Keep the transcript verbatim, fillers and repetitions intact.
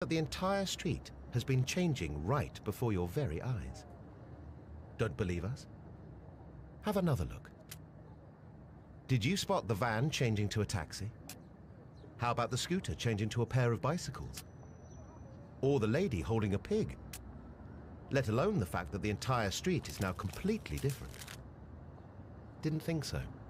but the entire street has been changing right before your very eyes. Don't believe us? Have another look. Did you spot the van changing to a taxi? How about the scooter changing to a pair of bicycles? Or the lady holding a pig? Let alone the fact that the entire street is now completely different. Didn't think so.